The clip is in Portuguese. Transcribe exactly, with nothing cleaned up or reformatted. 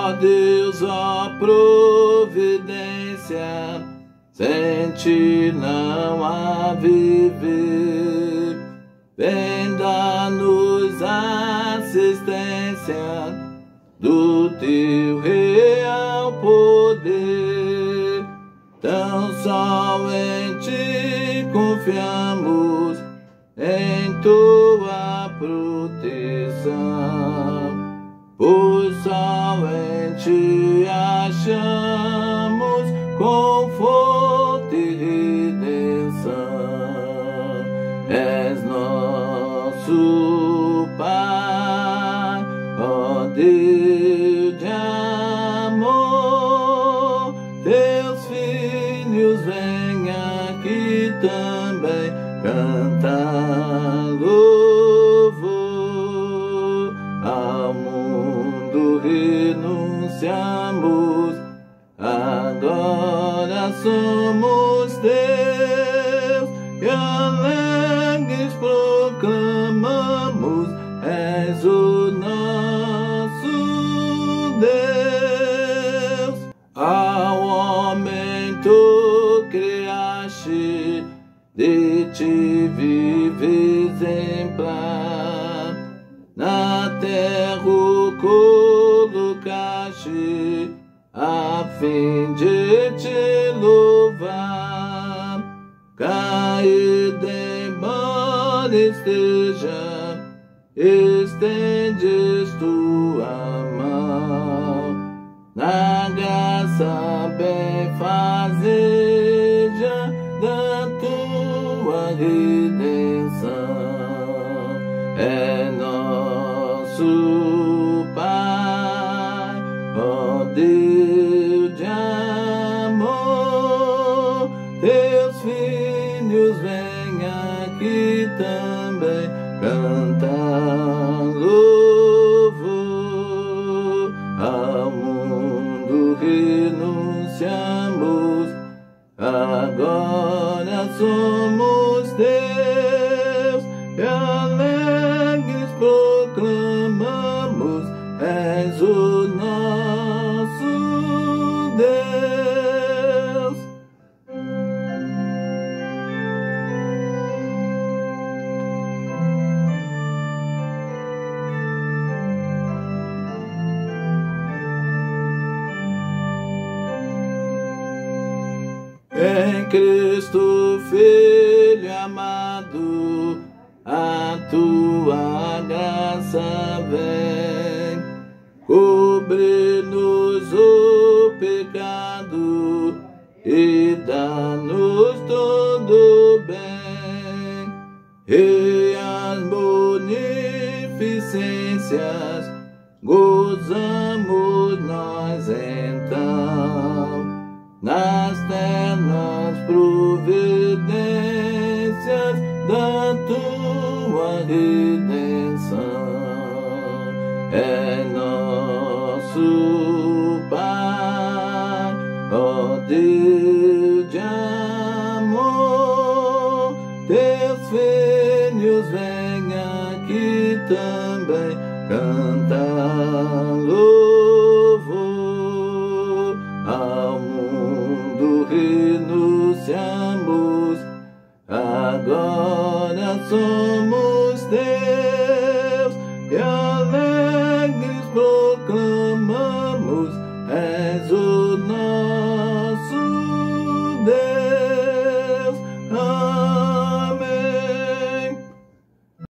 Ó Deus, ó providência, sem ti não há viver. Vem dar-nos assistência do teu real poder. Tão só em ti confiamos, em tua proteção. Pois só em ti achamos conforto e redenção. És nosso Pai, ó Deus de amor. Teus filhos, vem aqui também cantar louvor. Ao mundo renunciamos, agora somos Teus, e alegres proclamamos: és o nosso Deus. Ao homem tu criaste, de ti vive exemplar. Na terra o colocaste, a fim de te louvar. Caído embora esteja, estendes tua mão. Na graça benfazeja da tua redenção. É nosso Pai, ó Deus de amor. Teus filhos, vem aqui também cantar louvor. Ao mundo renunciamos, agora somos Teus, e alegres proclamamos: és o nosso Deus. Em Cristo, Filho amado, a tua graça vem, cobrir-nos o pecado e dar-nos todo bem. E as munificências gozamos nós então, nas ternas providências da tua redenção. É nosso Pai, ó Deus de amor. Teus filhos, vem aqui também cantar louvor. Ao mundo renunciamos, agora somos Teus, e